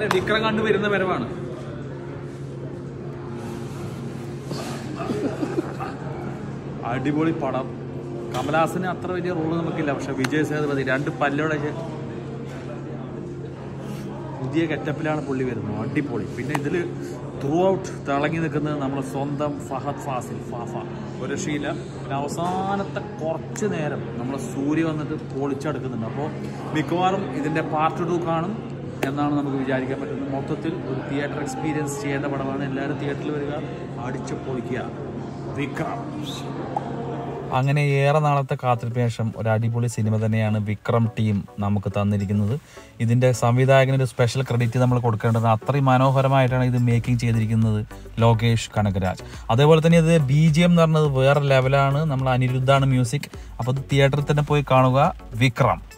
നേരെ വിക്രം കണ്ടു വരുന്ന വരവാണ്. അടിപൊളി പടം. കമലഹാസന് അത്ര വലിയ റോള് നമുക്കില്ല, പക്ഷെ വിജയ് സേതുപതി 2 പല്ലോടെ പുതിയ ഗെറ്റപ്പിലാണ് പുള്ളി വരുന്നത്. അടിപൊളി. പിന്നെ ഇതിൽ ത്രൂ ഔട്ട് തിളങ്ങി നിൽക്കുന്നത് നമ്മുടെ സ്വന്തം ഫഹദ് ഫാസിൽ, ഫാഫ. ഒരു രക്ഷയില്ല. പിന്നെ അവസാനത്തെ കുറച്ച് നേരം നമ്മളെ സൂര്യ വന്നിട്ട് പൊളിച്ചെടുക്കുന്നുണ്ട്. അപ്പോൾ മിക്കവാറും ഇതിൻ്റെ പാർട്ട് 2 കാണും എന്നാണ് നമുക്ക് വിചാരിക്കാൻ പറ്റുന്നത്. മൊത്തത്തിൽ ഒരു തിയേറ്റർ എക്സ്പീരിയൻസ് ചെയ്യേണ്ട പടമാണ്. എല്ലാവരും തിയേറ്ററിൽ വരിക, അടിച്ചു പൊളിക്കുക. വിക്രം. അങ്ങനെ ഏറെ നാളത്തെ കാത്തിരിപ്പിന് ശേഷം ഒരു അടിപൊളി സിനിമ തന്നെയാണ് വിക്രം ടീം നമുക്ക് തന്നിരിക്കുന്നത്. ഇതിൻ്റെ സംവിധായകനൊരു സ്പെഷ്യൽ ക്രെഡിറ്റ് നമ്മൾ കൊടുക്കേണ്ടത്. അത്രയും മനോഹരമായിട്ടാണ് ഇത് മേക്കിംഗ് ചെയ്തിരിക്കുന്നത് ലോകേഷ് കനകരാജ്. അതേപോലെ തന്നെ ഇത് BGM എന്ന് പറഞ്ഞത് വേറെ ലെവലാണ്. നമ്മൾ അനിരുദ്ധാണ് മ്യൂസിക്. അപ്പോൾ ഇത് തിയേറ്ററിൽ തന്നെ പോയി കാണുക. വിക്രം.